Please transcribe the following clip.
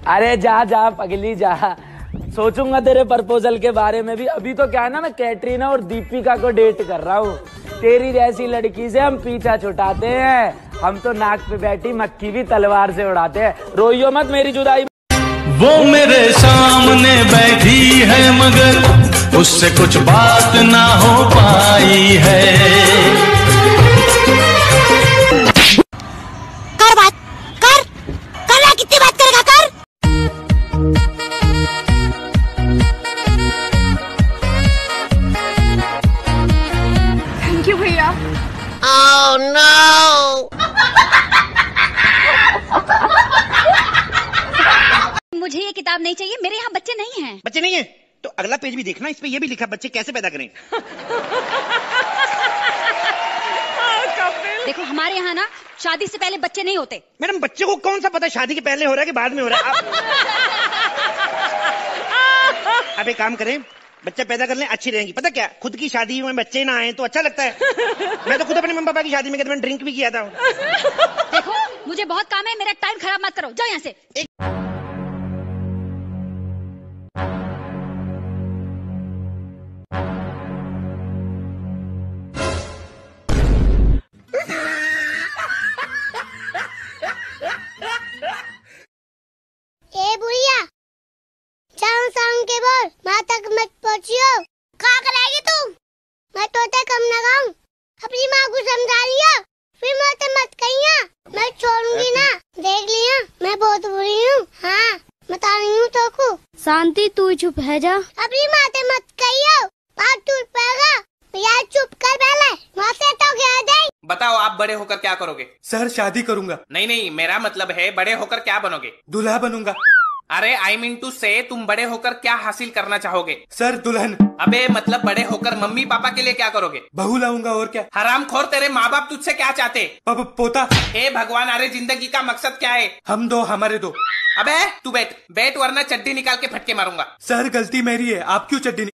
अरे जा जा पगली जा, सोचूंगा तेरे प्रपोजल के बारे में भी। अभी तो क्या है ना, मैं कैटरीना और दीपिका को डेट कर रहा हूँ। तेरी जैसी लड़की से हम पीछा छुटाते हैं, हम तो नाक पे बैठी मक्खी भी तलवार से उड़ाते हैं। रोइयो मत मेरी जुदाई। वो मेरे सामने बैठी है मगर उससे कुछ बात ना हो पाई है। कर बात कर ना, कितनी बात करेगा कर। थैंक यू भैया। Oh no! मुझे ये किताब नहीं चाहिए, मेरे यहाँ बच्चे नहीं हैं। बच्चे नहीं है तो अगला पेज भी देखना, इस पे ये भी लिखा बच्चे कैसे पैदा करें। देखो हमारे यहाँ ना शादी से पहले बच्चे नहीं होते। मैडम बच्चे को कौन सा पता है शादी के पहले हो रहा है कि बाद में हो रहा है। आप एक काम करें, बच्चा पैदा कर लें, अच्छी रहेंगी। पता क्या, खुद की शादी में बच्चे ना आए तो अच्छा लगता है। मैं तो खुद अपने मम्मी पापा की शादी में मैंने ड्रिंक भी किया था। देखो मुझे बहुत काम है, मेरा टाइम खराब मत करो, जाओ यहाँ से। ए बुढ़िया, शाम के बोल माँ तक मत पहुँचियो। कहाँ कराएगी तू? मैं तोते कम न गाऊं, अपनी माँ को समझा लिया, फिर मुझसे मत कहिया, मैं छोड़ूंगी ना। देख लिया मैं बहुत बुरी हूँ। हाँ बता रही हूँ तो को। शांति तू चुप है जा। अपनी माँ से मत कहियो, बात टूट पाएगा। यार चुप कर पहले, वहाँ से तो क्या दे। बताओ आप बड़े होकर क्या करोगे? सर शादी करूंगा। नहीं, मेरा मतलब है बड़े होकर क्या बनोगे? दूल्हा बनूंगा। अरे आई मीन टू से तुम बड़े होकर क्या हासिल करना चाहोगे? सर दुल्हन। अबे मतलब बड़े होकर मम्मी पापा के लिए क्या करोगे? बहू लाऊंगा और क्या। हरामखोर, तेरे माँ बाप तुझसे क्या चाहते? पोता। हे भगवान, अरे जिंदगी का मकसद क्या है? हम दो, हमारे दो। अबे तू बैठ वरना चड्डी निकाल के फटके मारूंगा। सर गलती मेरी है, आप क्यों चड्डी